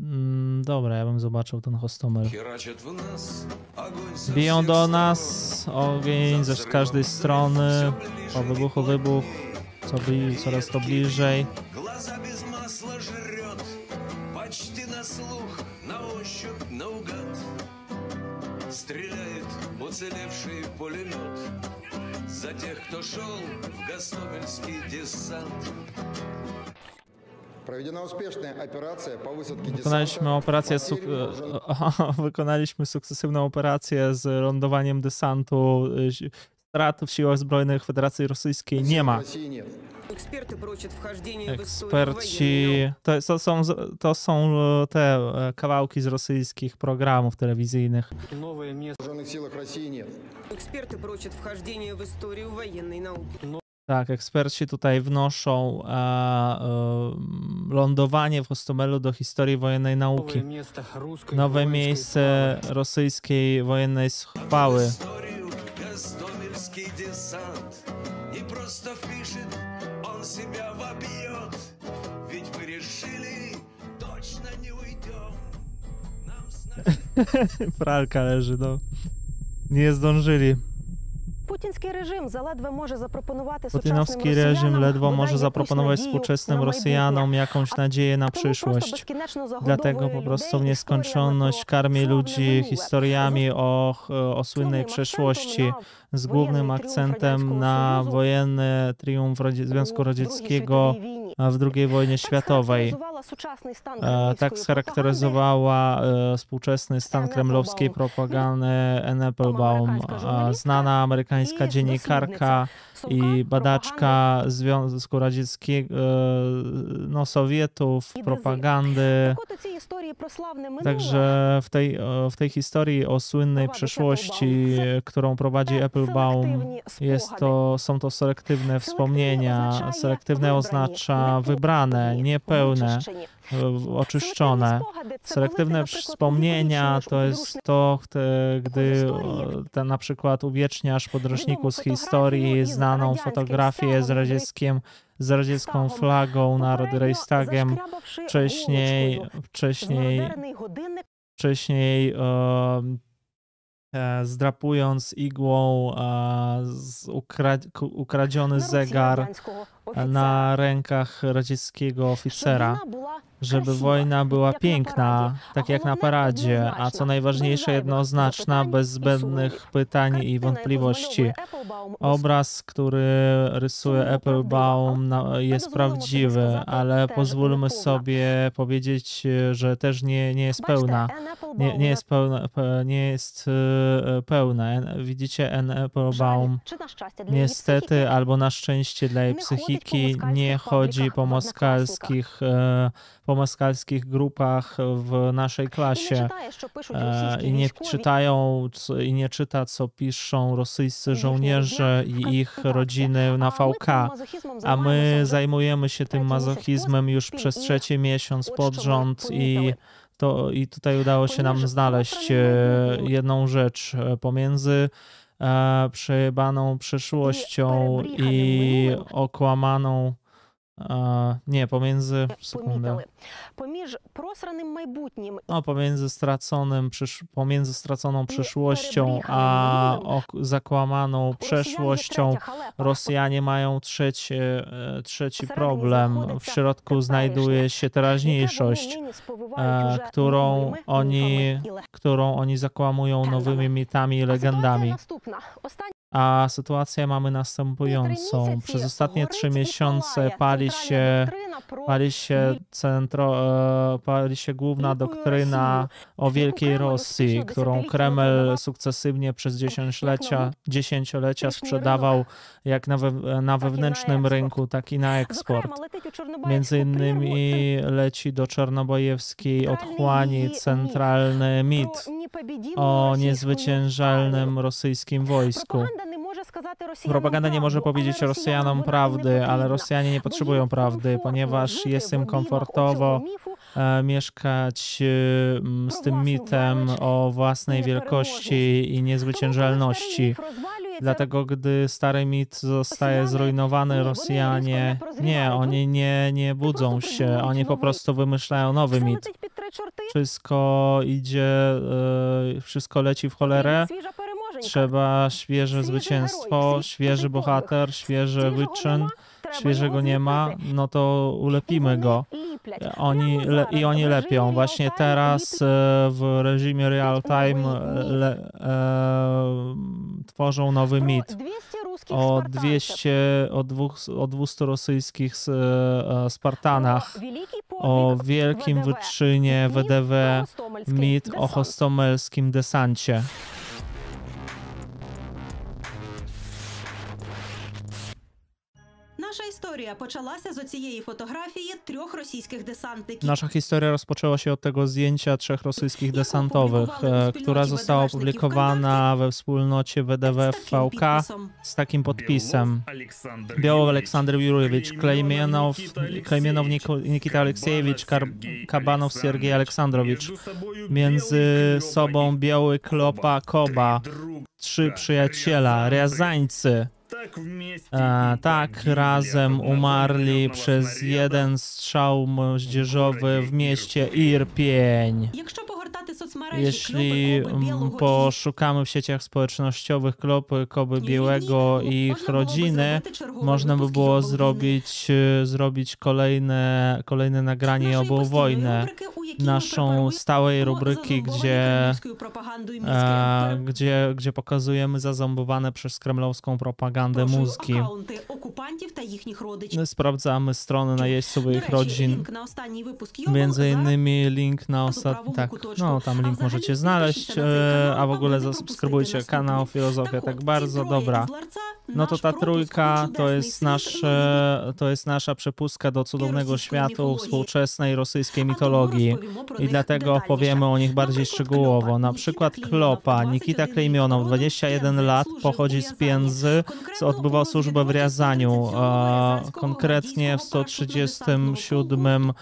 Dobra, ja bym zobaczył ten Hostomel. Biją do nas, ogień z każdej strony, po wybuchu wybuch, coraz to bliżej. Wykonaliśmy sukcesywną operację z lądowaniem desantu. Strat w siłach zbrojnych Federacji Rosyjskiej nie ma. Eksperci... To są te kawałki z rosyjskich programów telewizyjnych. Tak, eksperci tutaj wnoszą lądowanie w Hostomelu do historii wojennej nauki. Nowe miejsce rosyjskiej wojennej chwały. Pralka leży, no. Nie zdążyli. Putinowski reżim ledwo może zaproponować współczesnym Rosjanom jakąś nadzieję na przyszłość. Dlatego po prostu w nieskończoność karmi ludzi historiami o słynnej przeszłości z głównym akcentem na wojenny triumf Związku Radzieckiego w II wojnie światowej. Tak scharakteryzowała współczesny stan kremlowskiej propagandy Anne Applebaum, znana amerykańska dziennikarka i badaczka Związku Radzieckiego, Sowietów, propagandy. Także w tej historii o słynnej przeszłości, którą prowadzi Applebaum, są to selektywne wspomnienia. Selektywne oznacza wybrane, niepełne, oczyszczone. Selektywne wspomnienia to jest to, gdy na przykład uwieczniasz podręczniku z historii znaną fotografię z radziecką flagą nad Reichstagiem, wcześniej zdrapując igłą ukradziony zegar na rękach radzieckiego oficera, żeby wojna była piękna, tak jak na paradzie, a co najważniejsze jednoznaczna, bez zbędnych pytań i wątpliwości. Obraz, który rysuje Applebaum, jest prawdziwy, ale pozwólmy sobie powiedzieć, że też nie jest pełna. Nie jest pełna. Widzicie, Anne Applebaum niestety albo na szczęście dla jej psychiki nie chodzi po moskalskich grupach w naszej klasie i nie czyta, co piszą rosyjscy żołnierze i ich rodziny na VK, a my zajmujemy się tym mazochizmem już przez 3. miesiąc pod rząd i tutaj udało się nam znaleźć jedną rzecz pomiędzy przejebaną przyszłością i okłamaną pomiędzy straconą przyszłością a zakłamaną przeszłością Rosjanie mają trzeci problem. W środku znajduje się teraźniejszość, którą oni zakłamują nowymi mitami i legendami. A sytuację mamy następującą. Przez ostatnie 3 miesiące pali się główna doktryna o Wielkiej Rosji, którą Kreml sukcesywnie przez dziesięciolecia sprzedawał jak na wewnętrznym rynku, tak i na eksport. Między innymi leci do czarnobojewskiej otchłani centralny mit o niezwyciężalnym rosyjskim wojsku. Propaganda nie może powiedzieć Rosjanom prawdy, ale Rosjanie nie potrzebują prawdy, ponieważ jest im komfortowo mieszkać z tym mitem o własnej wielkości i niezwyciężalności. Dlatego, gdy stary mit zostaje zrujnowany, Rosjanie oni nie budzą się, oni po prostu wymyślają nowy mit. wszystko idzie, wszystko leci w cholerę. Trzeba świeże zwycięstwo, świeży bohater, świeży wyczyn. Świeżego nie ma, no to ulepimy go. Oni lepią. Właśnie teraz w reżimie real time tworzą nowy mit o 200 rosyjskich Spartanach, o wielkim wyczynie WDW, mit o hostomelskim desancie. Nasza historia rozpoczęła się od tego zdjęcia 3 rosyjskich desantowych, która została opublikowana we wspólnocie WDW VK z takim podpisem. Białow Aleksander Jurjewicz, Klejmienow Nikita Aleksiejewicz, Kabanow Sergiej Aleksandrowicz. Między sobą Biały Klopa Koba, 3 przyjaciela, Riazańcy. Tak razem umarli przez jeden strzał moździerzowy w mieście Irpień. Jeśli poszukamy w sieciach społecznościowych Klopy, Koby Białego i ich rodziny, można by było zrobić kolejne nagranie obu wojnę. Naszą stałej rubryki, gdzie pokazujemy zazombowane przez kremlowską propagandę mózgi. Sprawdzamy strony najeźdźców i ich rodzin. Między innymi link na ostatni, tak, no tam link możecie znaleźć, a w ogóle zasubskrybujcie kanał Filozofia Tak Bardzo, dobra. No to ta trójka to jest nasza przepustka do cudownego świata współczesnej rosyjskiej mitologii i dlatego opowiemy o nich bardziej szczegółowo. Na przykład Klopa, Nikita Klejmionow, 21 lat, pochodzi z Piędzy, odbywał służbę w Riazaniu, konkretnie w 137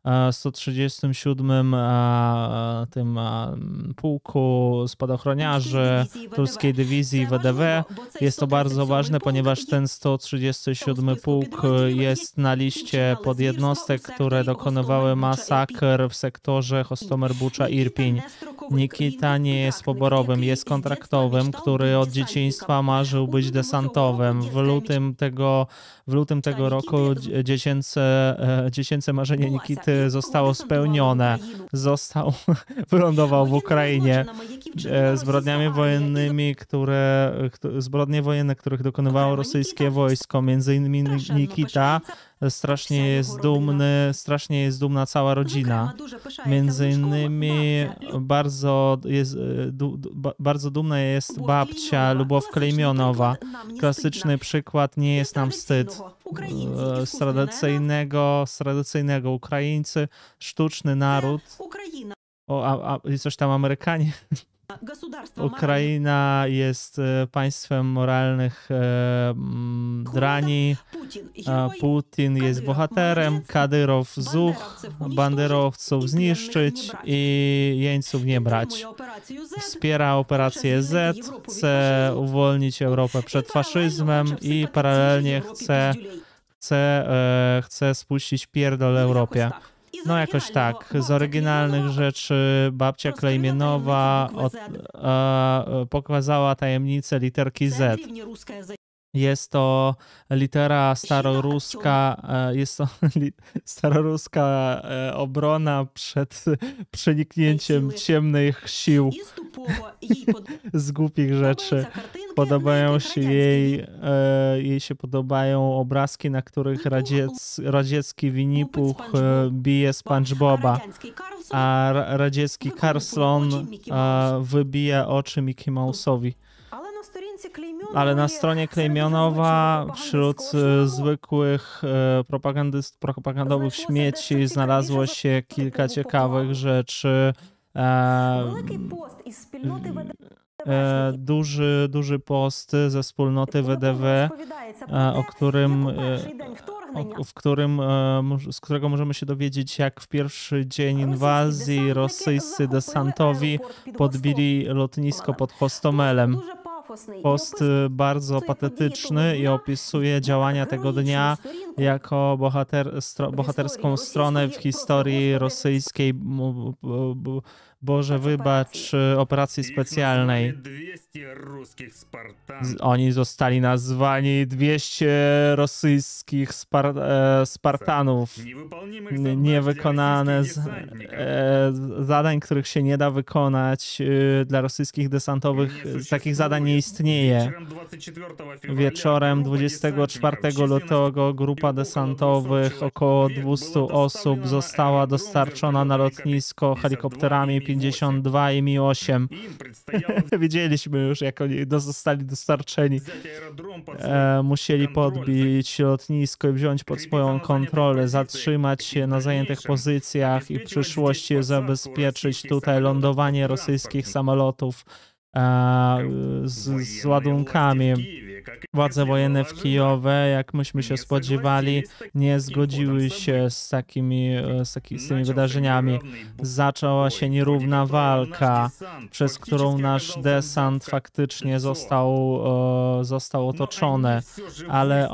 tym pułku spadochroniarzy Turskiej Dywizji WDW. Jest to bardzo ważne, ponieważ ten 137 pułk jest na liście podjednostek, które dokonywały masakr w sektorze Hostomer-Bucza-Irpień. Nikita nie jest poborowym, jest kontraktowym, który od dzieciństwa marzył być desantowym. W lutym tego roku dziecięce marzenie Nikity zostało spełnione. Wylądował w Ukrainie. Zbrodnie wojenne, których dokonywało rosyjskie wojsko, między innymi Nikita, strasznie jest dumna cała rodzina. Między innymi bardzo dumna jest babcia Lubow Klejmionowa. Klasyczny przykład, nie jest nam wstyd. Z tradycyjnego Ukraińcy, sztuczny naród. I coś tam Amerykanie. Ukraina jest państwem moralnych drani. Putin jest bohaterem. Kadyrow banderowców zniszczyć i jeńców nie brać. Wspiera operację Z, chce uwolnić Europę przed faszyzmem i paralelnie chce spuścić pierdol Europie. No jakoś tak. Z oryginalnych rzeczy babcia Klejmienowa pokazała tajemnicę literki Z. Jest to litera staroruska obrona przed przeniknięciem ciemnych sił z głupich rzeczy. Jej się podobają obrazki, na których radziecki Winnie-Puch bije SpongeBoba, a radziecki Carlson wybija oczy Mickey Mouse'owi. Ale na stronie Klejmionowa wśród zwykłych propagandowych śmieci znalazło się kilka ciekawych rzeczy. Duży post ze wspólnoty WDW, z którego możemy się dowiedzieć, jak w pierwszy dzień inwazji rosyjscy desantowi podbili lotnisko pod Hostomelem. Post bardzo patetyczny i opisuje działania tego dnia jako bohaterską stronę w historii rosyjskiej, Boże wybacz, operacji specjalnej. Oni zostali nazwani 200 rosyjskich Spartanów. Niewykonane zadań, których się nie da wykonać dla rosyjskich desantowych. Takich zadań nie istnieje. Wieczorem 24 lutego grupa desantowych, około 200 osób, została dostarczona na lotnisko helikopterami 52 i Mi-8. Widzieliśmy już, jak oni zostali dostarczeni. Musieli podbić lotnisko i wziąć pod swoją kontrolę, zatrzymać się na zajętych pozycjach i w przyszłości zabezpieczyć tutaj lądowanie rosyjskich samolotów z ładunkami. Władze wojenne w Kijowie, jak myśmy się spodziewali, nie zgodziły się z tymi wydarzeniami. Zaczęła się nierówna walka, przez którą nasz desant faktycznie został otoczony, ale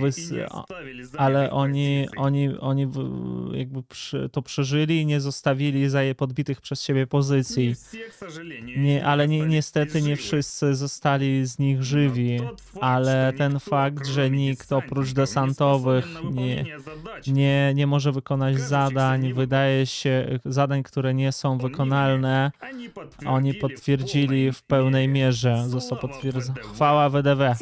oni jakby to przeżyli i nie zostawili podbitych przez siebie pozycji. Ale niestety nie wszyscy zostali z nich żywi, ale ten fakt, że nikt oprócz desantowych nie może wykonać zadań, które nie są wykonalne, oni potwierdzili w pełnej mierze. Został potwierdzony. Chwała WDW.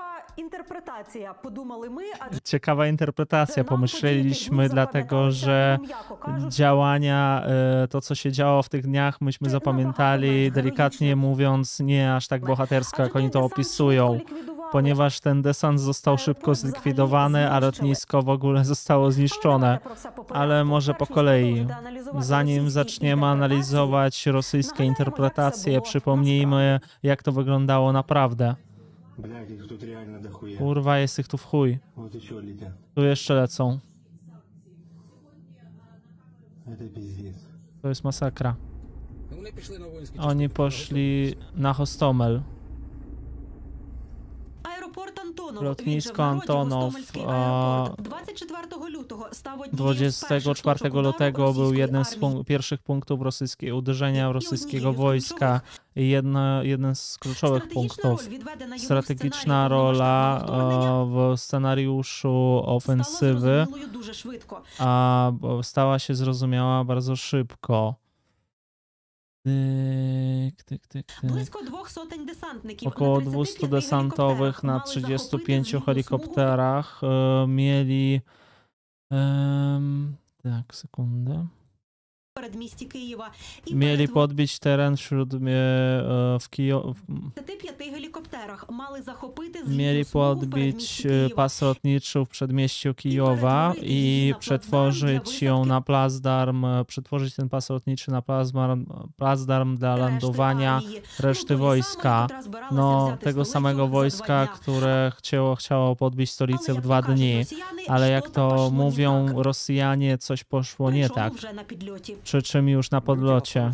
Ciekawa interpretacja, pomyśleliśmy, dlatego że działania, to co się działo w tych dniach, myśmy zapamiętali, delikatnie mówiąc, nie aż tak bohatersko, jak oni to opisują, ponieważ ten desant został szybko zlikwidowany, a lotnisko w ogóle zostało zniszczone. Ale może po kolei. Zanim zaczniemy analizować rosyjskie interpretacje, przypomnijmy, jak to wyglądało naprawdę. Kurwa, jest ich tu w chuj. Tu jeszcze lecą. To jest masakra. Oni poszli na Hostomel. Lotnisko Antonow 24 lutego był jednym z pierwszych punktów uderzenia rosyjskiego wojska i jeden z kluczowych punktów. Strategiczna rola w scenariuszu ofensywy stała się zrozumiała bardzo szybko. Około 200 desantowych na 35 helikopterach mieli... tak, sekundę. Mieli podbić teren w Kijowie. Mieli podbić pas lotniczy w przedmieściu Kijowa i przetworzyć ją na placdarm, przetworzyć ten pas lotniczy na placdarm dla lądowania reszty wojska. No, tego samego wojska, które chciało podbić stolicę w 2 dni. Ale jak to mówią Rosjanie, coś poszło nie tak. Przy czym już na podlocie.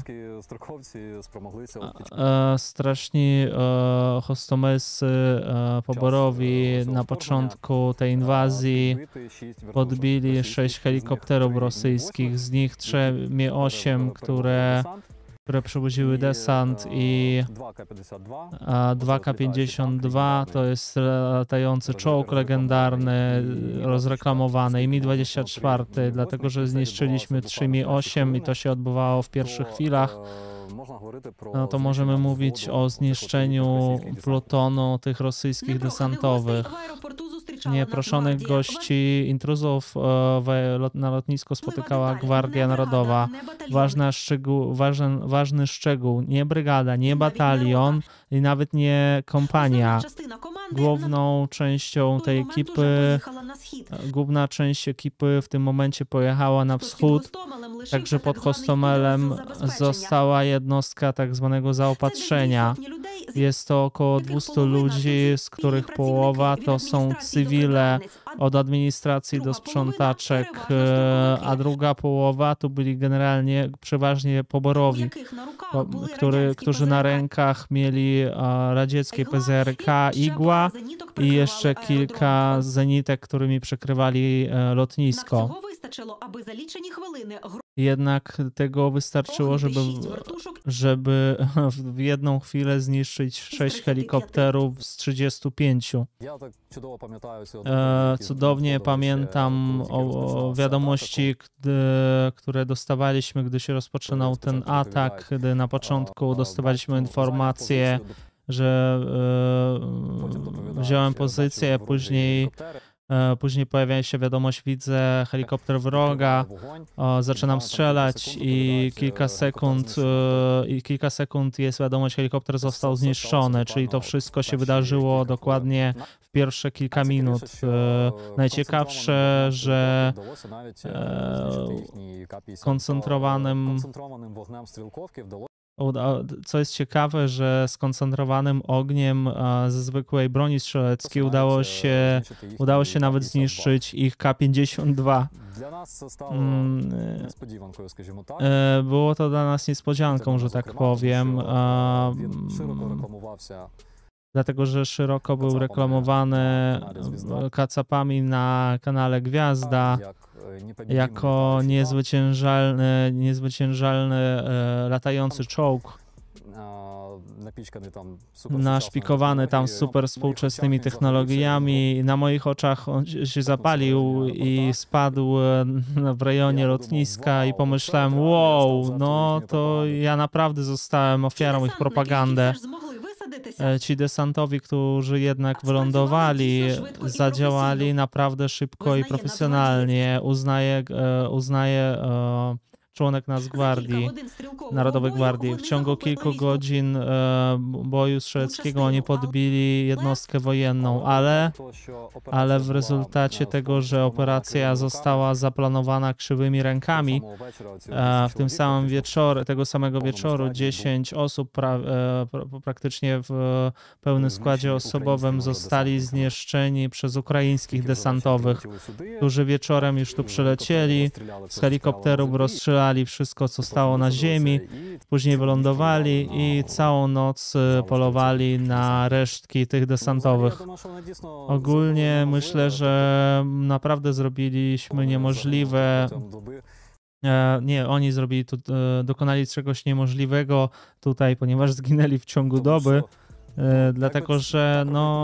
Straszni hostomelscy poborowi na początku tej inwazji podbili 6 helikopterów rosyjskich, z nich 3 Mi-8, które przewoziły desant, i 2 K-52 to jest latający czołg legendarny, rozreklamowany, i Mi-24, dlatego że zniszczyliśmy 3 Mi-8 i to się odbywało w pierwszych chwilach. No to możemy mówić o zniszczeniu plutonu tych rosyjskich desantowych. Nieproszonych gości, intruzów na lotnisku spotykała Gwardia Narodowa. Ważny szczegół, nie brygada, nie batalion i nawet nie kompania. Główną częścią tej ekipy, główna część ekipy w tym momencie pojechała na wschód, także pod Hostomelem została jednostka tak zwanego zaopatrzenia. Jest to około 200 ludzi, z których połowa to są cywile od administracji do sprzątaczek, a druga połowa to byli generalnie przeważnie poborowi, którzy na rękach mieli radzieckie PZRK Igła i jeszcze kilka zenitek, którymi przykrywali lotnisko. Jednak tego wystarczyło, żeby w jedną chwilę zniszczyć 6 helikopterów z 35. Cudownie pamiętam o wiadomości, które dostawaliśmy, gdy się rozpoczynał ten atak, gdy na początku dostawaliśmy informację, że wziąłem pozycję, później pojawia się wiadomość, widzę helikopter wroga, zaczynam strzelać i kilka sekund jest wiadomość, helikopter został zniszczony, czyli to wszystko się wydarzyło dokładnie w pierwsze kilka minut. Najciekawsze, że co jest ciekawe, że skoncentrowanym ogniem ze zwykłej broni strzeleckiej udało się nawet zniszczyć ich K-52. Było to dla nas niespodzianką, że tak powiem, dlatego że szeroko był reklamowany kacapami na kanale Gwiazda jako niezwyciężalny latający czołg, naszpikowany tam super współczesnymi technologiami. Na moich oczach on się zapalił i spadł w rejonie lotniska i pomyślałem, wow, no to ja naprawdę zostałem ofiarą ich propagandy. Ci desantowi, którzy jednak wylądowali, zadziałali naprawdę szybko i profesjonalnie. Uznaje członek Narodowej Gwardii. W ciągu kilku godzin boju strzeleckiego oni podbili jednostkę wojenną, ale w rezultacie tego, że operacja została zaplanowana krzywymi rękami, w tym samym tego samego wieczoru 10 osób praktycznie w pełnym składzie osobowym zostali zniszczeni przez ukraińskich desantowych, którzy wieczorem już tu przylecieli, z helikopterów rozstrzelali wszystko, co stało na ziemi, później wylądowali i całą noc polowali na resztki tych desantowych. Ogólnie myślę, że naprawdę zrobiliśmy niemożliwe. Nie, oni dokonali czegoś niemożliwego tutaj, ponieważ zginęli w ciągu doby. Dlatego, że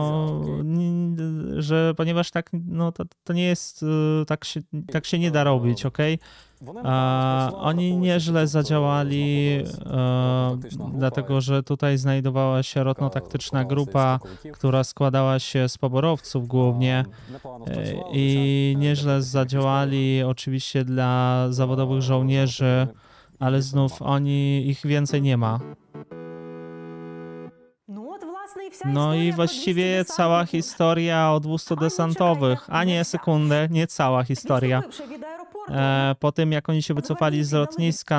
ponieważ tak, to nie jest, tak się nie da robić, okej? Oni nieźle zadziałali, dlatego, że tutaj znajdowała się rotno-taktyczna grupa, która składała się z poborowców głównie i nieźle zadziałali oczywiście dla zawodowych żołnierzy, ale znów ich więcej nie ma. No i właściwie cała historia o 200 desantowych, a nie sekundę, nie cała historia. Po tym, jak oni się wycofali z lotniska,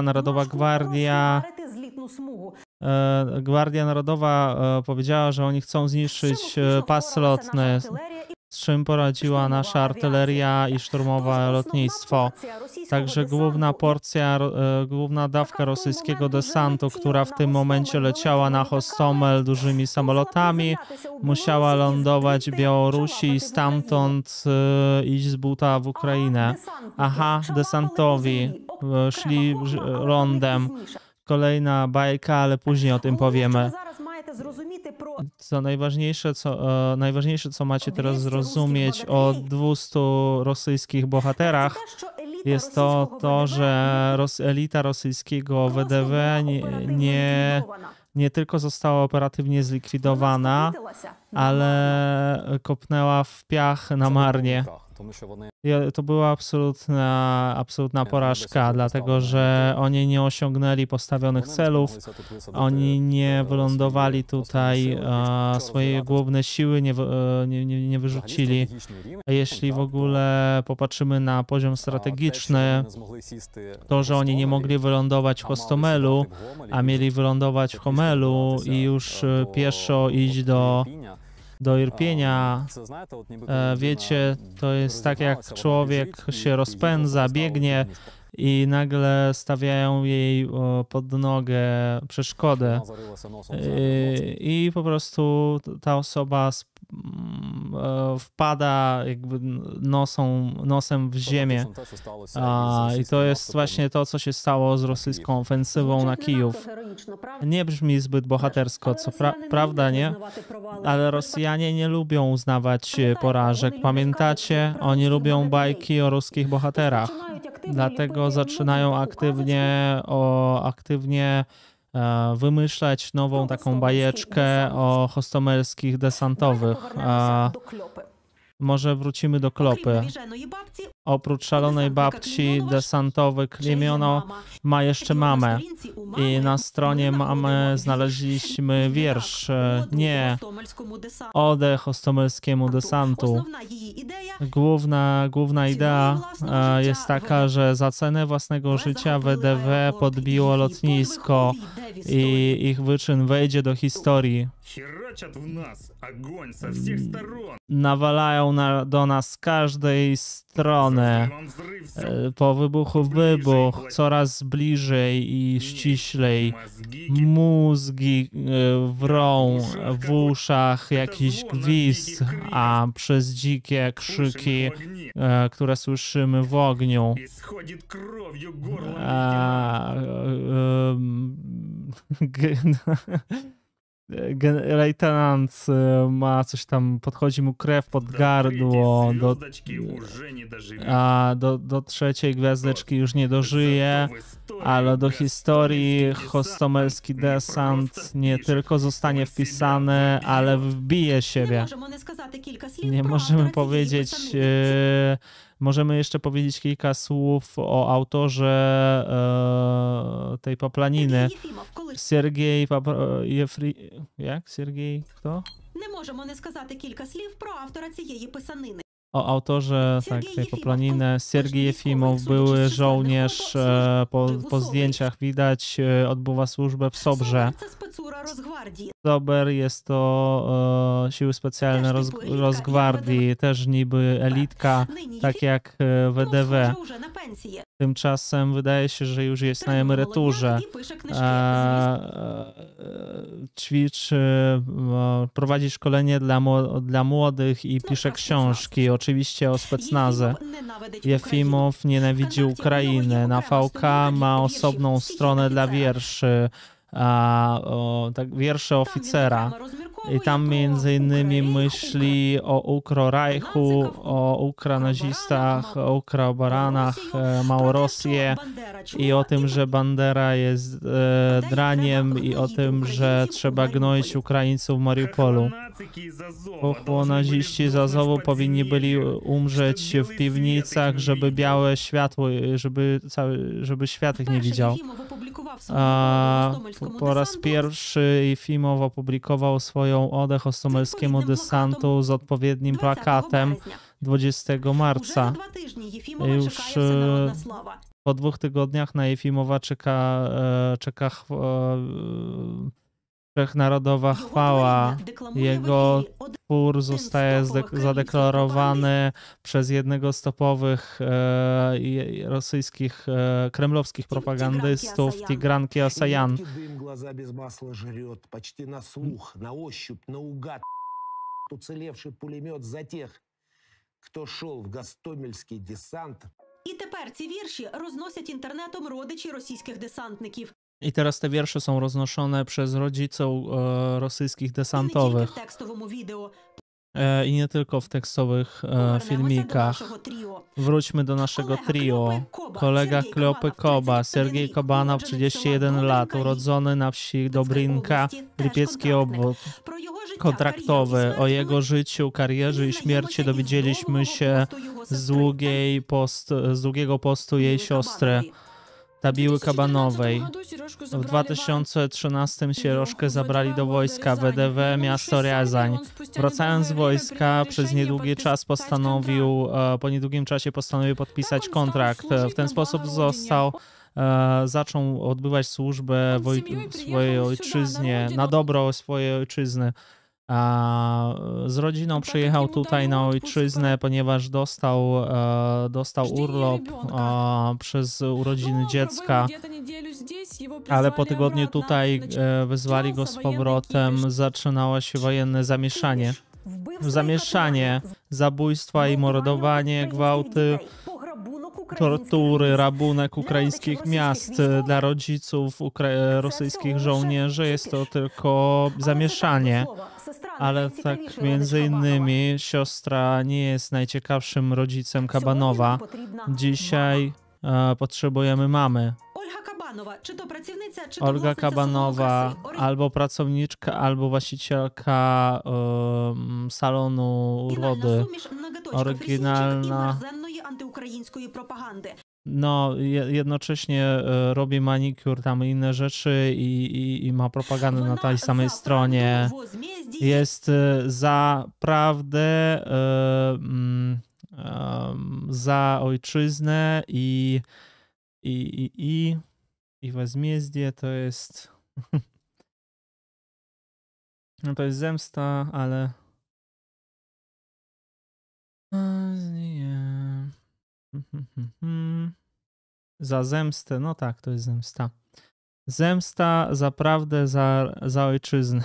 Gwardia Narodowa powiedziała, że oni chcą zniszczyć pas lotny, z czym poradziła nasza artyleria i szturmowe lotnictwo. Także główna dawka rosyjskiego desantu, która w tym momencie leciała na Hostomel dużymi samolotami, musiała lądować w Białorusi i stamtąd iść z buta w Ukrainę. Aha, desantowi szli lądem. Kolejna bajka, ale później o tym powiemy. Najważniejsze, co macie teraz zrozumieć o 200 rosyjskich bohaterach, jest to, że elita rosyjskiego WDW nie tylko została operatywnie zlikwidowana, ale kopnęła w piach na marnie. To była absolutna porażka, dlatego że oni nie osiągnęli postawionych celów, oni nie wylądowali tutaj, swoje główne siły nie wyrzucili. Jeśli w ogóle popatrzymy na poziom strategiczny, to, że oni nie mogli wylądować w Hostomelu, a mieli wylądować w Homelu i już pieszo iść do Irpienia, wiecie, to jest tak, jak człowiek się rozpędza, biegnie i nagle stawiają jej pod nogę przeszkodę i po prostu ta osoba wpada jakby nosem w ziemię. I to jest właśnie to, co się stało z rosyjską ofensywą na Kijów. Nie brzmi zbyt bohatersko, prawda, nie? Ale Rosjanie nie lubią uznawać porażek. Pamiętacie? Oni lubią bajki o ruskich bohaterach. Dlatego zaczynają aktywnie wymyślać nową taką bajeczkę o hostomelskich desantowych. Może wrócimy do Klopy. Oprócz szalonej babci, desantowy Klimiono ma jeszcze mamę. I na stronie mamy znaleźliśmy wiersz. Nie, odę hostomelskiemu desantu. Główna idea jest taka, że za cenę własnego życia WDW podbiło lotnisko i ich wyczyn wejdzie do historii. Nawalają do nas z każdej strony. Po wybuchu wybuch, coraz bliżej i ściślej. Mózgi wrą w uszach, jakiś gwizd, a przez dzikie krzyki, które słyszymy w ogniu. Lejtenant ma coś tam, podchodzi mu krew pod gardło, do trzeciej gwiazdeczki już nie dożyje, ale do historii hostomelski desant nie tylko zostanie wpisany, ale wbije siebie. Nie możemy powiedzieć, możemy jeszcze powiedzieć kilka słów o autorze tej Paplaniny. Siergiej Siergiej kto? Не можемо не сказати кілька слів про автора цієї писанини. O autorze tej Paplaniny. Siergiej Jefimow, były żołnierz, po zdjęciach widać, odbywa służbę w Sobrze. Sober jest to siły specjalne Rosgwardii, też niby elitka, tak jak WDW. Tymczasem wydaje się, że już jest na emeryturze. Prowadzi szkolenie dla młodych i pisze książki, oczywiście o specnazie. Jefimow nienawidzi Ukrainy. Na VK ma osobną stronę dla wierszy, wiersze oficera. I tam między innymi myśli o Ukrorajchu, o ukronazistach, o ukrobaranach, Małorosję i o tym, że Bandera jest draniem i o tym, że trzeba gnoić Ukraińców w Mariupolu. Naziści z Azowu powinni byli umrzeć w piwnicach, żeby białe światło, żeby świat ich nie widział. Po raz pierwszy Jefimow opublikował swoją odę hostomelskiemu desantu z odpowiednim plakatem 20 marca. Już po 2 tygodniach na Jefimowa czeka wszechnarodowa chwała. Jego twór zostaje zadeklarowany przez jednego z topowych rosyjskich, kremlowskich propagandystów, Tigran Kiasayan. І тепер ці вірші розносять інтернетом родичі російських десантників. I teraz te wiersze są roznoszone przez rodziców rosyjskich desantowych. I nie tylko w tekstowych filmikach. Wróćmy do naszego trio. Kolega Klopy Koba, Siergiej Kobanow, 31 lat, urodzony na wsi Dobrynka, Lipiecki Obwód. kontraktowy. O jego życiu, karierze i śmierci dowiedzieliśmy się z długiego postu jej siostry, Tabiły Kabanowej. W 2013 Sieroszkę zabrali do wojska WDW miasto Riazań. Wracając z wojska, po niedługim czasie postanowił podpisać kontrakt. W ten sposób zaczął odbywać służbę swojej ojczyźnie, na dobro swojej ojczyzny. Z rodziną przyjechał tutaj na ojczyznę, ponieważ dostał urlop przez urodziny dziecka, ale po tygodniu tutaj wezwali go z powrotem. Zaczynało się wojenne zamieszanie, zabójstwa i mordowanie, gwałty, tortury, rabunek ukraińskich miast. Dla rodziców rosyjskich żołnierzy jest to tylko zamieszanie. Ale tak między innymi siostra nie jest najciekawszym rodzicem Kabanowa. Dzisiaj potrzebujemy mamy. Olga Kabanowa, albo pracowniczka, albo właścicielka salonu urody. Oryginalna. No, jednocześnie robi manikur, tam inne rzeczy i ma propagandę na tej samej stronie. Jest za prawdę, za ojczyznę i возмездие to jest no to jest zemsta, ale za zemstę, no tak, to jest zemsta. Zemsta za prawdę, za ojczyznę.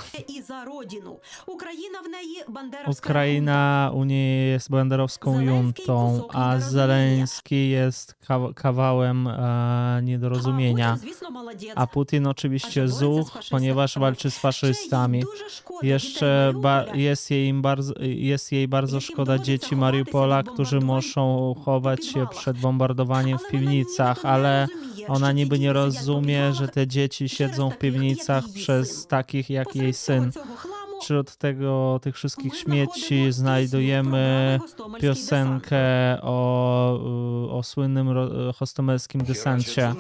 Ukraina u niej jest banderowską juntą, a Zeleński jest kawałem niedorozumienia. A Putin oczywiście zuch, ponieważ walczy z faszystami. Jeszcze jest jej bardzo szkoda dzieci Mariupola, którzy muszą chować się przed bombardowaniem w piwnicach, ale ona niby nie rozumie, że te dzieci siedzą w piwnicach przez takich jak jej syn. Wśród tych wszystkich śmieci znajdujemy piosenkę o słynnym hostomelskim desancie.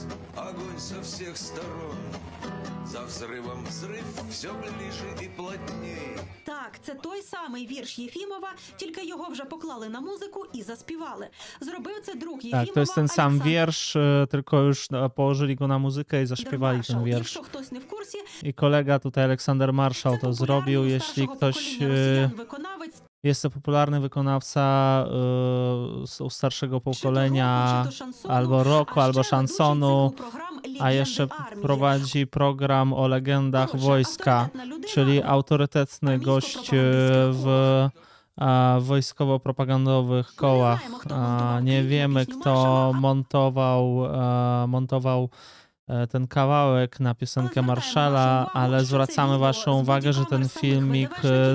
Так, це той самий вірш Єфімова, тільки його вже поклали на музику і заспівали. Зробив це друг Єфімова. Tak, to jest ten sam wiersz, tylko już położyli go na muzykę i zaśpiewali ten wiersz. I kolega tutaj, Aleksander Marszał, to zrobił. Jeśli ktoś... Jest to popularny wykonawca u starszego pokolenia, albo rocku, albo szansonu, a jeszcze prowadzi program o legendach wojska, czyli autorytetny gość w wojskowo-propagandowych kołach. Nie wiemy, kto montował ten kawałek na piosenkę Marszala, ale zwracamy waszą uwagę, że ten filmik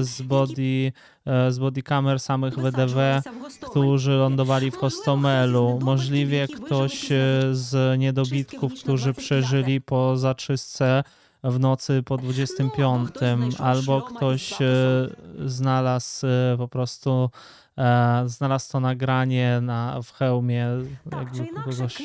z bodykamer samych WDW, którzy lądowali w Hostomelu. Możliwie ktoś z niedobitków, którzy przeżyli po zaczystce w nocy po 25, albo ktoś znalazł to nagranie w hełmie jakby kogoś.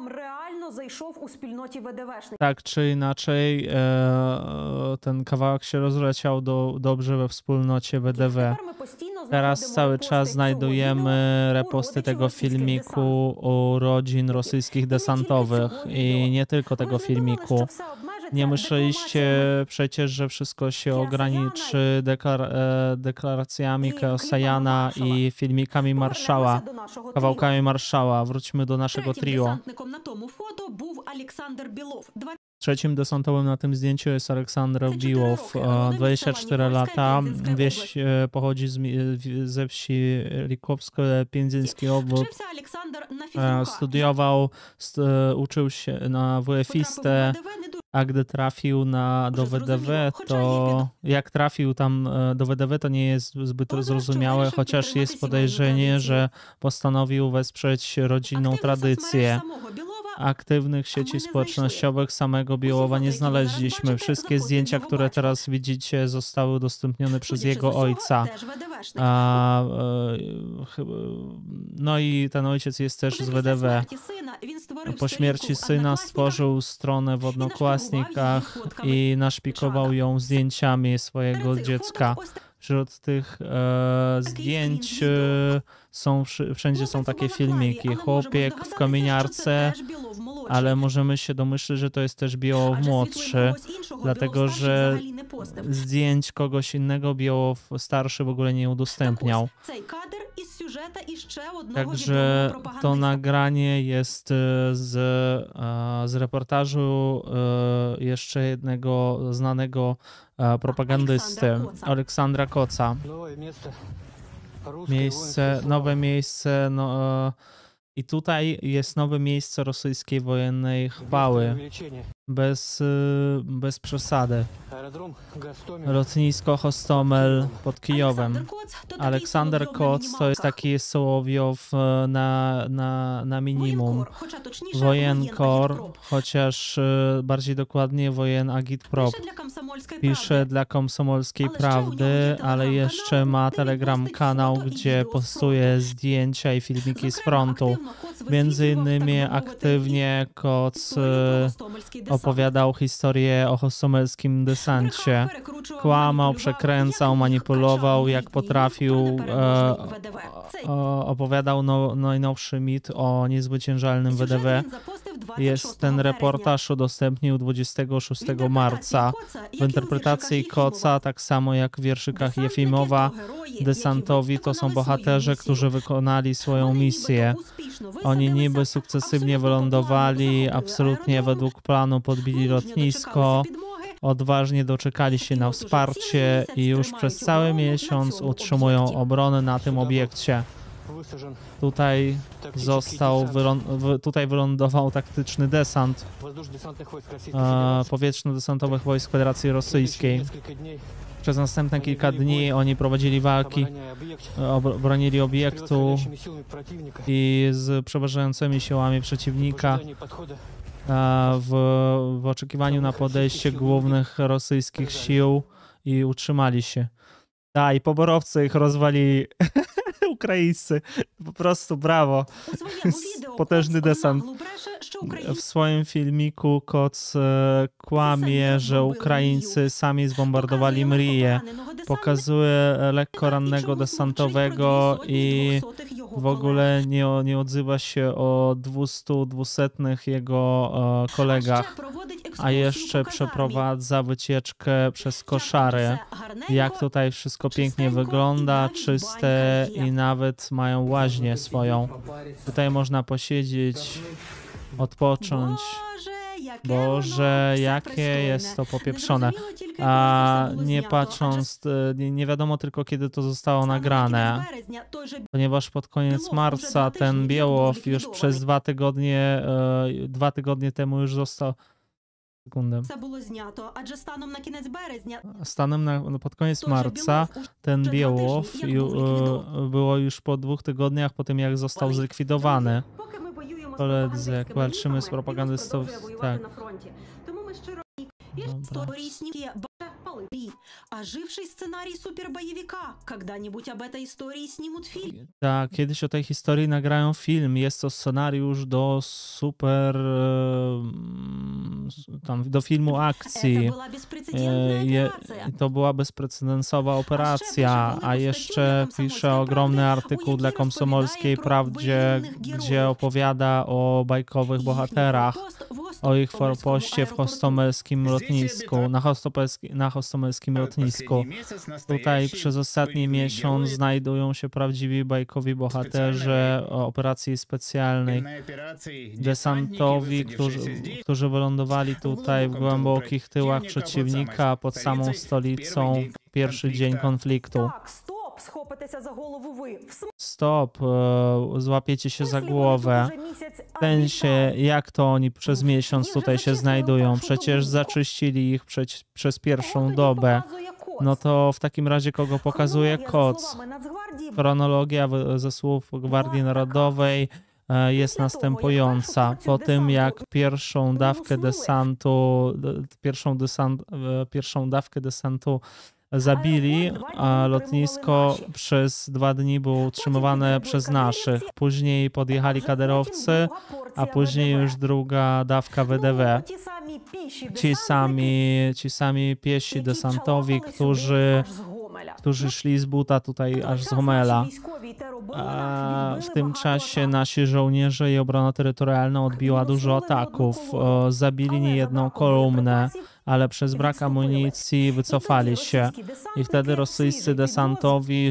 Tak czy inaczej, ten kawałek się rozleciał dobrze we wspólnocie WDW. Teraz cały czas znajdujemy reposty tego filmiku u rodzin rosyjskich desantowych i nie tylko tego filmiku. Nie myśleliście przecież, że wszystko się ograniczy deklaracjami Keosajana i filmikami Marszała, kawałkami Marszała. Wróćmy do naszego trio. Trzecim desantowym na tym zdjęciu jest Aleksander Biłow, 24 lata. Wieś pochodzi ze wsi Likowsko-Piędziński obwód. Studiował, uczył się na WF-istę, a gdy trafił do WDW, to jak trafił tam do WDW, to nie jest zbyt zrozumiałe, chociaż jest podejrzenie, że postanowił wesprzeć rodzinną tradycję. aktywnych sieci społecznościowych samego Białowa nie znaleźliśmy. Wszystkie zdjęcia, które teraz widzicie, zostały udostępnione przez jego ojca. No i ten ojciec jest też z WDW. Po śmierci syna stworzył stronę w Odnoklassnikach i naszpikował ją zdjęciami swojego dziecka. Wśród tych zdjęć wszędzie są takie filmiki. Chłopiek w kominiarce, ale możemy się domyślić, że to jest też Białow młodszy, dlatego że zdjęć kogoś innego Białow starszy w ogóle nie udostępniał. Także to nagranie jest z reportażu jeszcze jednego znanego propagandysty, Aleksandra Koca. Nowe miejsce, i tutaj jest nowe miejsce rosyjskiej wojennej chwały, bez przesady. Lotnisko Hostomel pod Kijowem. Aleksander Koc to jest taki Sołowiow na minimum. Wojenkor, chociaż bardziej dokładnie Wojenagitprop. Pisze dla Komsomolskiej Prawdy, ale jeszcze ma Telegram kanał, gdzie postuje zdjęcia i filmiki z frontu. Między innymi aktywnie Koc opowiadał historię o hostomelskim desancie. Kłamał, przekręcał, manipulował jak potrafił. Opowiadał najnowszy mit o niezwyciężalnym WDW. Jest ten reportaż udostępnił 26 marca. W interpretacji Koca, tak samo jak w wierszykach Jefimowa, desantowi to są bohaterzy, którzy wykonali swoją misję. Oni niby sukcesywnie wylądowali, absolutnie według planu podbili lotnisko, odważnie doczekali się na wsparcie i już przez cały miesiąc utrzymują obronę na tym obiekcie. Tutaj wylądował taktyczny desant powietrzno-desantowych wojsk Federacji Rosyjskiej. Przez następne kilka dni oni prowadzili walki, bronili obiektu i z przeważającymi siłami przeciwnika w oczekiwaniu na podejście głównych rosyjskich sił i utrzymali się. I poborowcy ich rozwalili. Ukraińscy. Po prostu brawo. Potężny desant. W swoim filmiku Koc kłamie, że Ukraińcy sami zbombardowali Mriję. Pokazuje lekko rannego desantowego i w ogóle nie odzywa się o 200 jego kolegach. A jeszcze przeprowadza wycieczkę przez koszary. Jak tutaj wszystko pięknie wygląda, czyste i nawet mają łaźnię swoją. Tutaj można posiedzieć, odpocząć. Boże, jakie jest to popieprzone. A nie patrząc, nie wiadomo tylko kiedy to zostało nagrane. Ponieważ pod koniec marca ten Białow już przez 2 tygodnie temu już został... Sekundę. Pod koniec marca ten Białow było już po 2 tygodniach po tym, jak został zlikwidowany. Koledzy, jak walczymy z propagandystą, tak. Оживший сценарий супербоевика. Когда-нибудь об этой истории снимут фильм. Tak, kiedyś o tej historii nagrają film. Jest to scenariusz do do filmu akcji. To była bezprecedensowa operacja, a jeszcze pisze ogromny artykuł dla Komsomolskiej Prawdzie, gdzie opowiada o bajkowych bohaterach, o ich forpoście w hostomelskim lotnisku, na hostomelskim lotnisku. Tutaj przez ostatni miesiąc znajdują się prawdziwi bajkowi bohaterzy operacji specjalnej. Desantowi, którzy wylądowali tutaj w głębokich tyłach przeciwnika pod samą stolicą w pierwszy dzień konfliktu. Stop, złapiecie się za głowę. W sensie, jak to oni przez miesiąc tutaj się znajdują? Przecież zaczyścili ich przez pierwszą dobę. No to w takim razie kogo pokazuje Koc? Chronologia ze słów Gwardii Narodowej. jest następująca. Po tym, jak pierwszą dawkę desantu zabili, a lotnisko przez 2 dni było utrzymywane przez naszych. Później podjechali kaderowcy, a później już druga dawka WDW. Ci sami piesi desantowi, którzy szli z buta tutaj aż z Homela. A w tym czasie nasi żołnierze i obrona terytorialna odbiła dużo ataków. Zabili niejedną kolumnę, ale przez brak amunicji wycofali się. I wtedy rosyjscy desantowi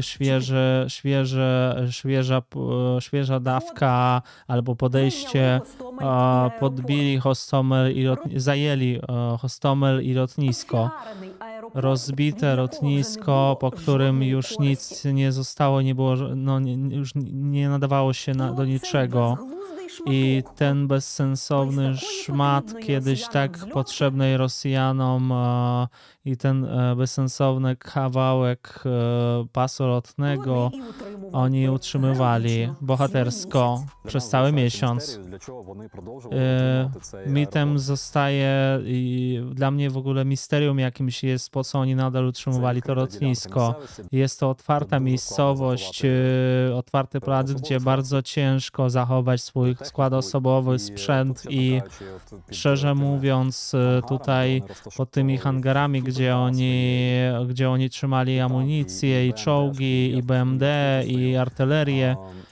świeża dawka albo podejście podbili Hostomel i zajęli Hostomel i lotnisko. Rozbite lotnisko, po którym już nic nie zostało, nie było, już nie nadawało się do niczego. I ten bezsensowny szmat, kiedyś tak potrzebnej Rosjanom, i ten bezsensowny kawałek pasu lotnego oni utrzymywali bohatersko przez cały miesiąc. Mitem zostaje i dla mnie w ogóle misterium jakimś jest, po co oni nadal utrzymywali to lotnisko. Jest to otwarta miejscowość, otwarty plac, gdzie bardzo ciężko zachować swój skład osobowy, sprzęt i szczerze mówiąc tutaj pod tymi hangarami, gdzie oni trzymali amunicję i czołgi i BMD i artylerię,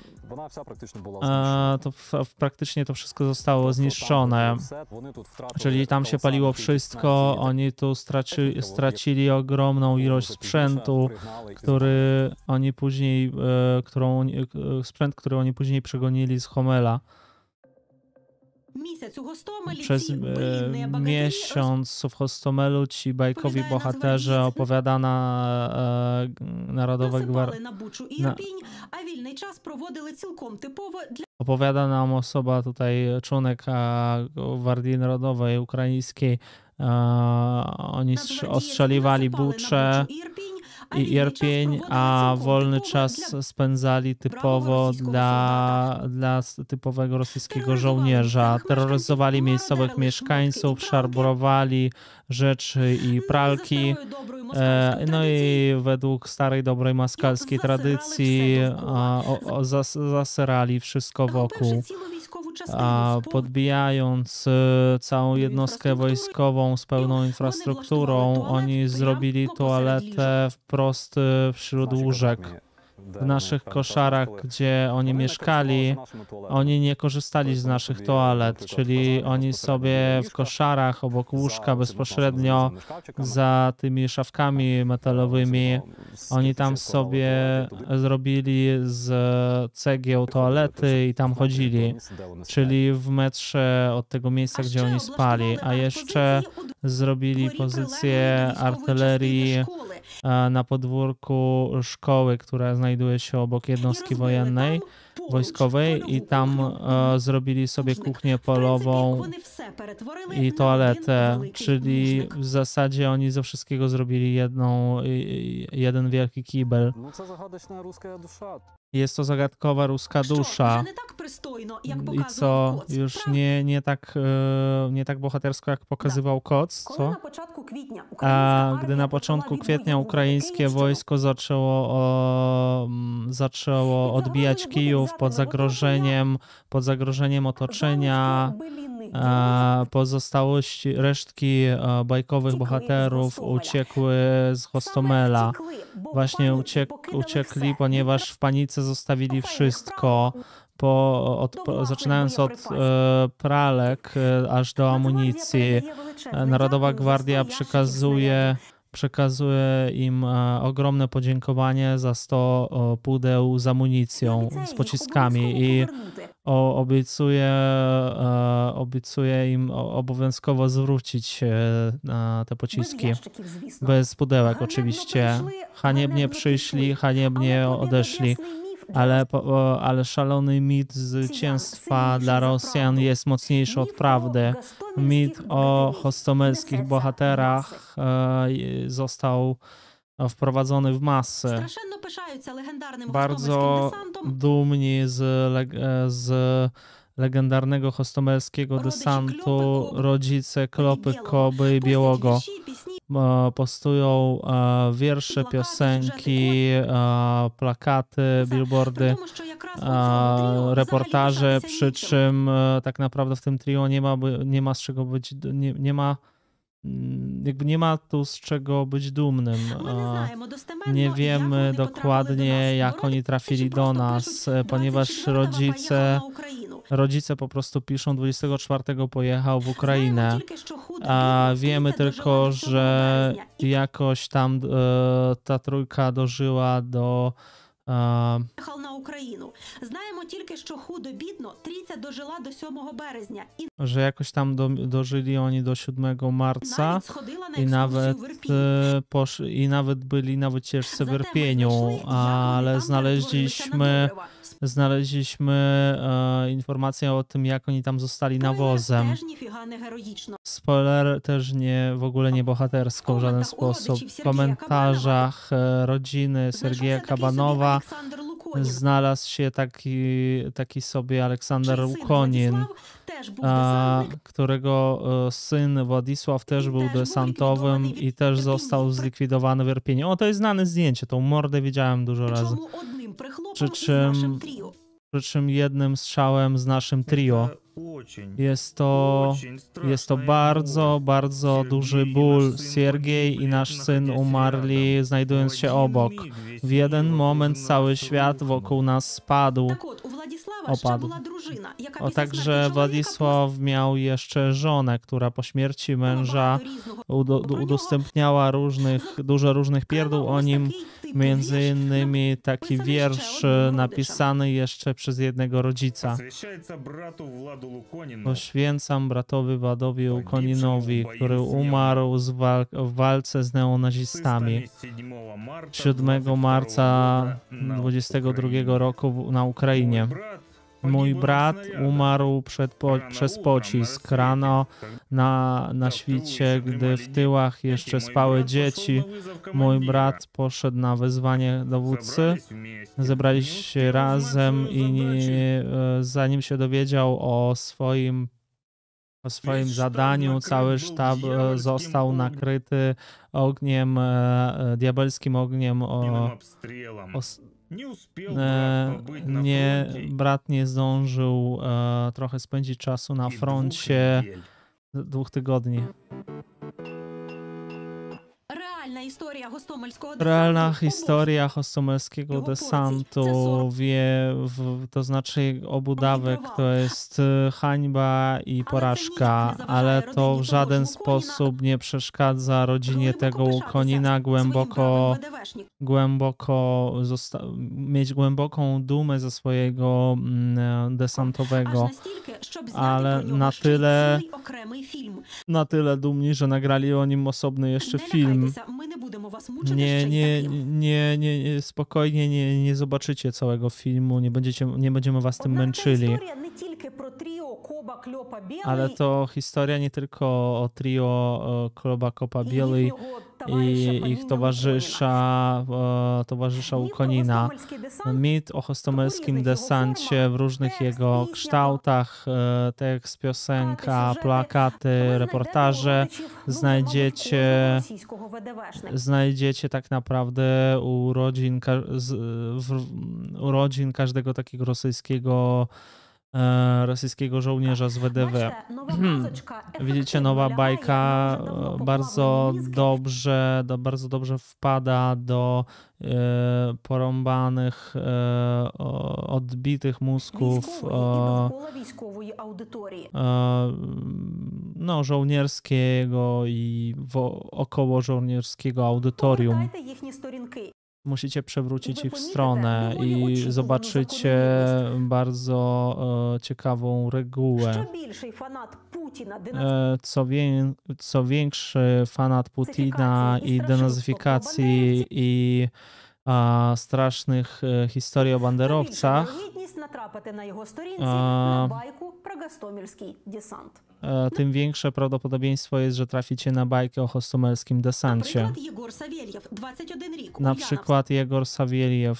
to praktycznie to wszystko zostało zniszczone. Czyli tam się paliło wszystko, oni tu stracili ogromną ilość sprzętu, który oni później przegonili z Homela. Przez miesiąc w Hostomelu ci bajkowi bohaterzy opowiada nam osoba tutaj, członek Gwardii Narodowej Ukraińskiej. Oni ostrzeliwali Buczę i Irpień, a wolny czas spędzali typowo dla typowego rosyjskiego żołnierza. Terroryzowali miejscowych mieszkańców, szarbrowali rzeczy i pralki. No i według starej, dobrej maskalskiej tradycji zasyrali wszystko wokół. Podbijając całą jednostkę wojskową z pełną infrastrukturą, oni zrobili toaletę wprost wśród łóżek. W naszych koszarach, gdzie oni mieszkali, oni nie korzystali z naszych toalet, czyli oni sobie w koszarach obok łóżka bezpośrednio za tymi szafkami metalowymi, oni tam sobie zrobili z cegieł toalety i tam chodzili, czyli w metrze od tego miejsca, gdzie oni spali, a jeszcze zrobili pozycję artylerii na podwórku szkoły, która znajduje się obok jednostki wojskowej i tam zrobili sobie kuchnię polową i toaletę, czyli w zasadzie oni ze wszystkiego zrobili jeden wielki kibel. Jest to zagadkowa ruska dusza. I co, już nie tak bohatersko, jak pokazywał Koc, co? A gdy na początku kwietnia ukraińskie wojsko zaczęło odbijać Kijów pod zagrożeniem otoczenia, resztki bajkowych bohaterów uciekły z Hostomela. Właśnie uciekli, ponieważ w panice zostawili wszystko. Zaczynając od pralek aż do amunicji. Narodowa Gwardia przekazuje im ogromne podziękowanie za 100 pudeł z amunicją, z pociskami i obiecuje im obowiązkowo zwrócić te pociski. Bez pudełek oczywiście. Haniebnie przyszli, haniebnie odeszli. Ale szalony mit zwycięstwa dla Rosjan jest mocniejszy od prawdy. Mit o hostomelskich bohaterach został wprowadzony w masę. Страшенно пишаються легендарним Bardzo гостомельським десантом. dumni z legendarnego hostomelskiego desantu rodzice Klopy, Koby i Постять Białego. вірші, пісні, Postują wiersze, piosenki, plakaty, при billboardy, тому, що якраз у цьому тріо взагалі reportaże, пишатися przy нічим. czym tak naprawdę w tym trio nie ma z czego być, nie ma, jakby nie ma tu z czego być dumnym. Ми не знаємо достеменно, Nie як wiemy вони потрапили до dokładnie, нас. jak oni trafili do nas, ponieważ rodzice po prostu piszą 24 pojechał w Ukrainę. A wiemy tylko, że jakoś tam ta trójka dożyła do Їхав на Україну. Знаємо тільки, що худо-бідно трійця дожила до 7 березня і że jakoś tam dożyli oni do 7 marca навіть сходила на i nawet, екскурсію в Ірпінь. i nawet byli na wycieczce w Зате ми Irpieniu, знайшли, як вони ale там перетворилися на znaleźliśmy добрива. informację o tym, jak oni tam zostali Спойлер, nawozem. теж ніфіга не героїчно. Spoiler, też nie, w ogóle nie bohatersko w żaden sposób. W komentarzach rodziny Sergieja Знайшовся такий собі Kabanowa Олександр Луконін. znalazł się taki sobie Aleksander Чий син Łukonin, Владислав теж був десантник. którego syn Władysław też był desantowym i też został zlikwidowany w Irpieniu. O, to jest znane zdjęcie, tą mordę widziałem dużo razy. Причому одним прихлопом Przy із нашим czym, тріо. przy czym jednym strzałem z naszym trio. Jest to bardzo, bardzo duży ból. Siergiej i nasz syn umarli, znajdując się obok. W jeden moment cały świat wokół nas spadł. Так от, у Владислава ще Opadł. була дружина, яка O, після także смерті чоловіка Władysław miał jeszcze żonę, która po śmierci męża багато різного udostępniała dużo różnych pierdół o nim, między innymi taki wiersz napisany jeszcze przez jednego rodzica. Poświęcam bratowi Władowi Łukoninowi, który umarł w walce z neonazistami 7 marca 22 roku na Ukrainie. Mój brat umarł przez pocisk rano na świcie, gdy w tyłach jeszcze spały dzieci. Mój brat poszedł na wezwanie dowódcy. Zebraliśmy się razem i zanim się dowiedział o swoim zadaniu, cały sztab został nakryty ogniem, diabelskim ogniem. Brat nie zdążył trochę spędzić czasu na froncie 2 tygodni. Realna historia hostomelskiego desantu, to znaczy obu dawek, to jest hańba i porażka, ale to w żaden sposób nie przeszkadza rodzinie tego Łukonina mieć głęboką dumę ze swojego desantowego, ale na tyle dumni, że nagrali o nim osobny jeszcze film. Nie, spokojnie, nie zobaczycie całego filmu, nie będziemy was tym męczyli. Ale to historia nie tylko o trio Kloba, Kopa, Bielej i ich towarzysza Łukonina. Mit o hostomelskim desancie w różnych jego kształtach, tekst, piosenka, plakaty, reportaże znajdziecie tak naprawdę u urodzin każdego takiego rosyjskiego żołnierza z WDW. Widzicie, nowa bajka bardzo dobrze wpada do porąbanych, odbitych mózgów żołnierskiego i około żołnierskiego audytorium. Musicie przewrócić ich stronę i zobaczycie bardzo ciekawą regułę. Co większy fanat Putina i denazyfikacji i strasznych historii o banderowcach, натрапити на його сторінці на байку про гостомельський десант. tym większe prawdopodobieństwo jest, że traficie na bajkę o hostomelskim desancie. Наприклад, Єгор Савєлєв, 21 рік, Na Ульяновськ. przykład Jegor Sawieliew,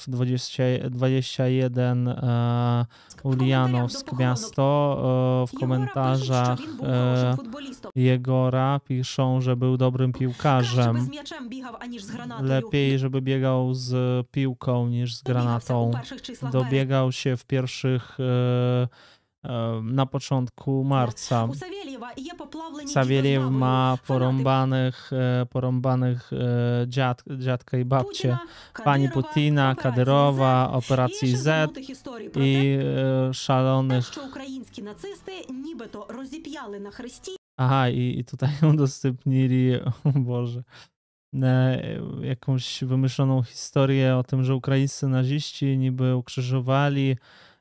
21, Ulianowsk miasto. W Єгора komentarzach пишуть, що він був хорошим футболістом. Jegora piszą, że był dobrym Краще би piłkarzem. з м'ячем бігав, аніж з гранатою. Lepiej, żeby biegał z piłką niż z Добігався у granatą. перших числах березня. Dobiegał się w pierwszych, na początku marca. У Савєлєва є поплавлені Sawieliew діти з ma мамою, porąbanych dziadka i babcię. Путіна, Pani Кадирова, Putina, операції Kadyrowa, Z і operacji ще Z забутих історій про i те, szalonych. що українські нацисти нібито розіп'яли на хресті Aha, i tutaj udostępnili, o Boże, jakąś wymyśloną historię o tym, że ukraińscy naziści niby ukrzyżowali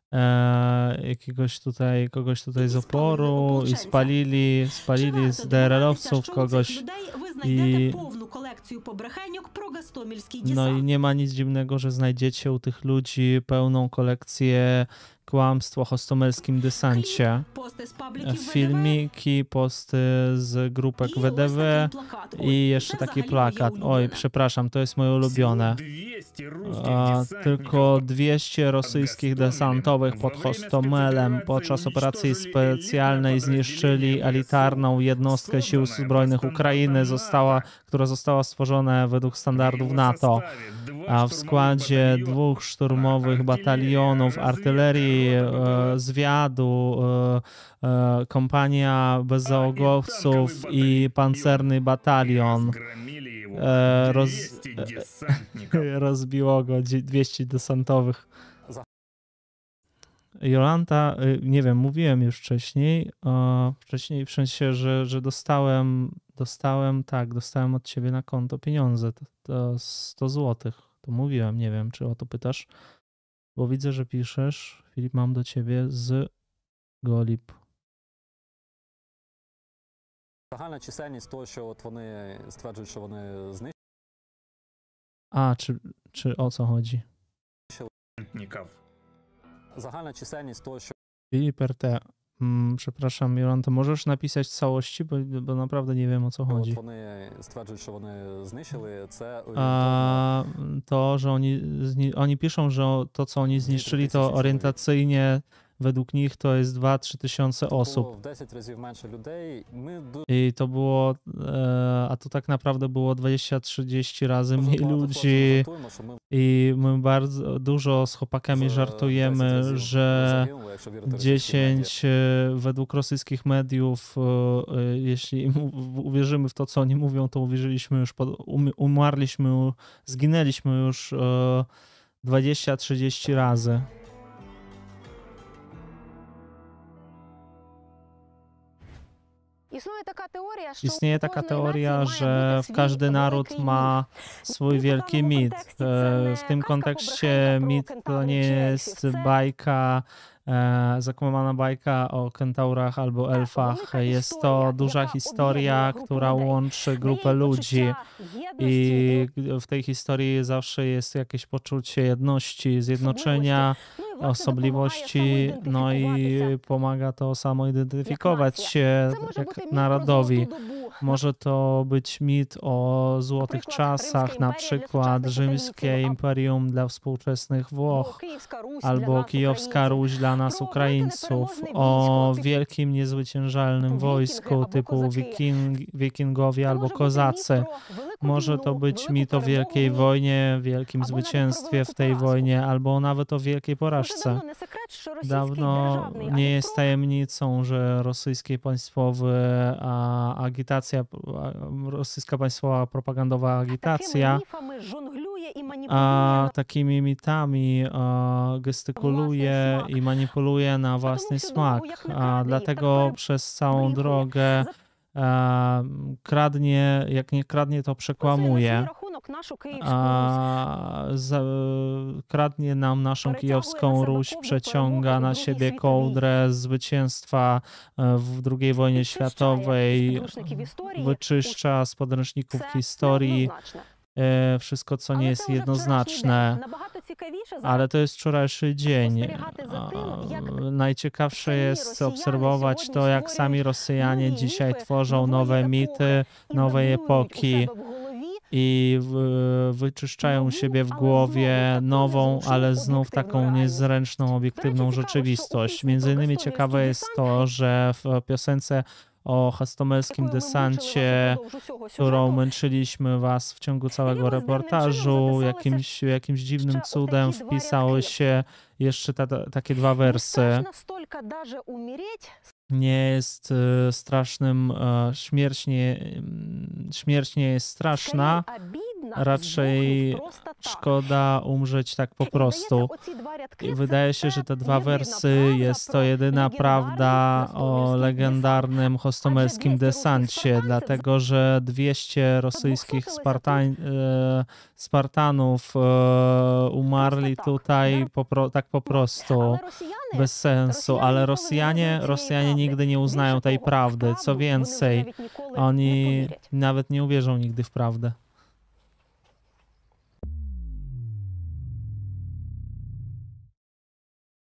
kogoś tutaj z oporu i spalili z DRL-owców kogoś. ви I- знайдете повну колекцію побрехеньок про гастомельський No i десант. nie ma nic dziwnego, że znajdziecie u tych ludzi pełną kolekcję kłamstw o hostomelskim desancie. Пости з пабліків ВДВ, Filmiki, posty z grupek і ось WDW такий плакат. Ой, i jeszcze це taki взагалі plakat. моє Oj, улюблене. przepraszam, to jest moje ulubione. 200 русских Tylko десантников 200 rosyjskich desantowych pod Hostomelem podczas operacji specjalnej zniszczyli elitarną jednostkę sił zbrojnych Ukrainy, która została stworzona według standardów NATO. A w składzie 2 szturmowych batalionów artylerii, zwiadu, kompania bezzałogowców i pancerny batalion. Rozbiło go 200 desantowych. Jolanta, nie wiem, mówiłem już wcześniej, w sensie, że dostałem od ciebie na konto pieniądze, to 100 złotych. To mówiłem, nie wiem, czy o to pytasz, bo widzę, że piszesz, Filip, mam do ciebie z Golib. Загальна чисельність того, що от вони стверджують, що вони знищили. A, czy o co chodzi? Загальна чисельність того, що Filip RT, przepraszam, Jolanta, możesz napisać całości, bo naprawdę nie wiem, o co от chodzi. вони стверджують, що вони знищили, це A to, że oni piszą, że to, co oni zniszczyli, to orientacyjnie według nich to jest 2-3 tysiące було osób. в 10 разів менше людей. Ми I to było, a to tak naprawdę było 20-30 razy дуже mniej багато хлопців ludzi. жартуємо, що ми I my bardzo dużo z chłopakami в 10 żartujemy, разів że загинули, якщо вірити російським медіа. 10 według rosyjskich mediów, jeśli uwierzymy w to, co oni mówią, to uwierzyliśmy już, umarliśmy, zginęliśmy już 20-30 razy. Istnieje taka teoria, że każdy naród ma swój wielki mit. W tym kontekście mit to nie jest bajka, zakłamana bajka o kentaurach albo elfach. Jest to duża historia, która łączy grupę ludzi. I w tej historii zawsze jest jakieś poczucie jedności, zjednoczenia, osobliwości, no i pomaga to samo identyfikować się jak narodowi. Może to być mit o złotych czasach, na przykład rzymskie imperium dla współczesnych Włoch, albo kijowska Ruś dla nas Ukraińców, o wielkim niezwyciężalnym wojsku typu wikingowie albo kozacy. Może to być mit o wielkiej wojnie, wielkim zwycięstwie w tej wojnie, albo nawet o wielkiej porażce. Dawno nie jest tajemnicą, że rosyjskie państwowe rosyjska państwowa propagandowa agitacja takimi mitami gestykuluje i manipuluje na własny smak. Dlatego przez całą drogę kradnie, jak nie kradnie, to przekłamuje. Kradnie nam naszą kijowską Ruś, przeciąga na siebie kołdrę zwycięstwa w II wojnie światowej, wyczyszcza z podręczników historii wszystko, co nie jest jednoznaczne. Ale to jest wczorajszy dzień. Najciekawsze jest obserwować to, jak sami Rosjanie dzisiaj tworzą nowe mity, nowej epoki i wyczyszczają siebie w głowie nową, ale znów taką niezręczną, obiektywną rzeczywistość. Między innymi ciekawe jest to, że w piosence o hostomelskim desancie, którą męczyliśmy was w ciągu całego reportażu, jakimś dziwnym cudem wpisały się jeszcze takie dwa wersy. Nie jest strasznym, śmierć nie jest straszna, raczej szkoda umrzeć tak po prostu. I wydaje się, że te dwa wersy jest to jedyna prawda o legendarnym hostomelskim desancie, dlatego że 200 rosyjskich Spartanów umarli tutaj tak po prostu, bez sensu, ale Rosjanie nigdy nie uznają tej prawdy. Co więcej, oni nawet nie uwierzą nigdy w prawdę.